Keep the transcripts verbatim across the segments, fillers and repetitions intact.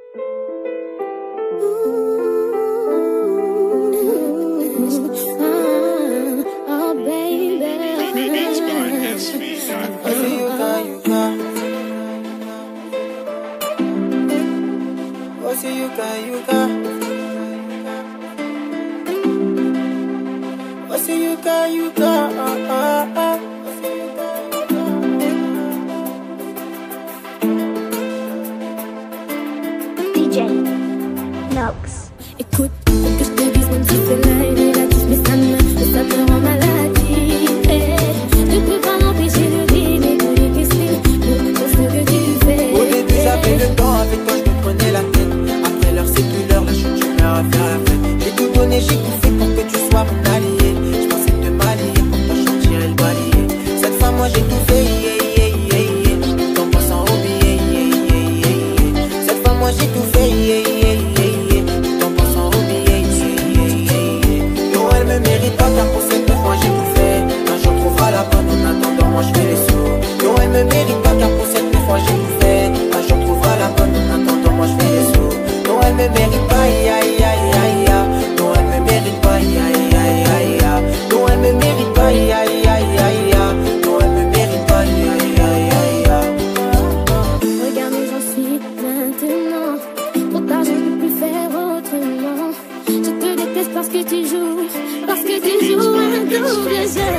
Oh, baby. Oh, see you got, you got. Oh, see you got, you got. Uh, uh, uh. D J Nox. Écoute, faut que je te dise, même si c'est là et négatif, mais ça me, mais ça me rend maladie. Je ne peux pas m'empêcher de rire et de détester pour ce que tu fais. Au début j'avais le temps, avec toi je me prenais la tête. Après l'heure c'est plus l'heure, là je suis prêt à faire la fête. J'ai tout donné, j'ai tout fait pour que tu sois mon allié. Je pensais te m'allier, pour toi je tirais le balayer. Cette fois moi j'ai tout fait, yeah, yeah, yeah, yeah. Tout en pensant oublier, yeah, yeah, yeah, yeah. Cette fois moi j'ai tout fait, yeah, yeah, yeah, yeah. Tout en pensant oublier, yeah, yeah, yeah, yeah. Non elle me mérite pas car pour cette fois j'ai tout fait. Un jour trouvera la bonne, en attendant moi je fais les sous. Non elle me mérite pas car pour cette fois j'ai tout fait. Un jour trouvera la bonne, en attendant moi je fais les sous. Non elle me mérite pas, ya ya ya ya. Non elle me mérite pas, ya ya ya ya. Non elle me mérite pas, ya ya ya ya. Non elle me mérite pas, ya ya ya ya. Regarde où j'en suis maintenant. Trop tard, je ne peux plus faire autrement. Je te déteste parce que tu joues, parce que tu joues un double jeu.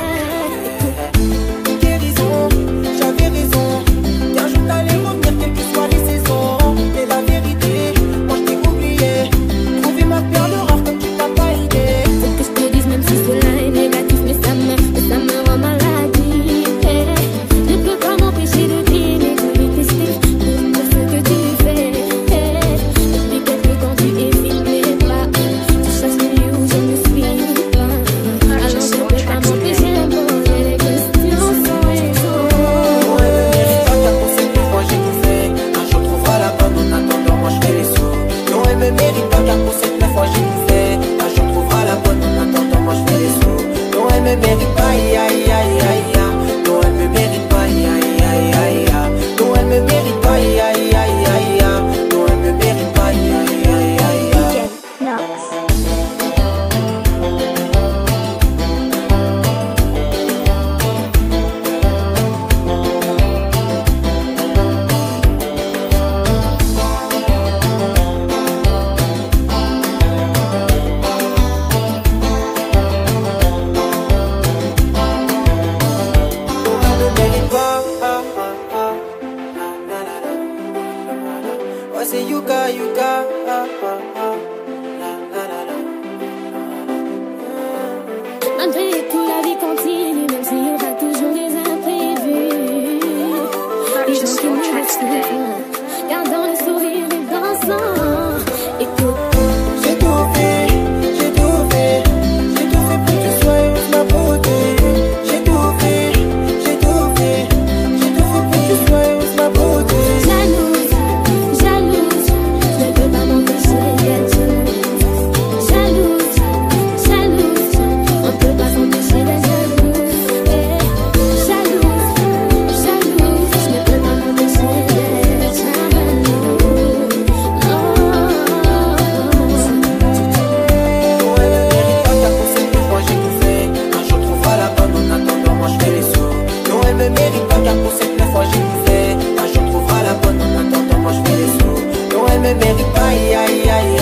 Guérison, j'avais raison. Qu'un jour t'allais revenir, quelles que soient les saisons. Et la vérité, moi je t'ai oublié. Trouver ma perle rare comme tu t'as pas idée. Faut que je te dise, même si cela est négatif, mais ça me, mais ça me rend maladie. Je ne peux pas m'empêcher de t'aimer, de détester pour ce que tu fais. Depuis quelque temps tu évites mes pas. Tu cherches les lieux où je ne suis pas. Alors je ne peux pas m'empêcher de poser des questions sans raison. Non elle me mérite pas car pour cette fois j'ai tout fait. Un jour trouvera la bonne, en attendant moi je fais les sous. Non elle me mérite pas car pour cette fois j'ai tout fait. Un jour trouvera la bonne, en attendant moi je fais les sous. Non elle me mérite pas, ya ya ya ya. Non elle me mérite pas, ya ya ya ya. Non elle me mérite pas, ya ya ya ya. Non elle me mérite pas, ya ya ya ya. D J Nox. I say you got, you got. Malgré tout, la vie continue, même s'il y aura toujours des imprévus. Les gens qui nous laissent faire, gardant le sourire et dansant. Écoute, J'ai tout fait, j'ai tout fait. J'ai tout fait pour que tu sois heureuse, ma beauté. J'ai tout fait, j'ai tout fait. J'ai tout fait pour que tu sois heureuse, ma beauté. jalouse, jalouse, je ne peux pas m'empêcher d'être jalouse. Jalouse, jalouse, on ne peut pas s'empêcher d'être jalouse. Eh, jalouse, jalouse, je ne peux pas m'empêcher d'être jalouse. Non elle me mérite pas car pour cette fois j'ai tout fait. Un jour trouvera la bonne, en attendant moi je fais les sous. Non elle me mérite pas car pour cette fois j'ai tout fait. Un jour trouvera la bonne, en attendant moi je fais les sous. Non elle me mérite pas, ya ya ya.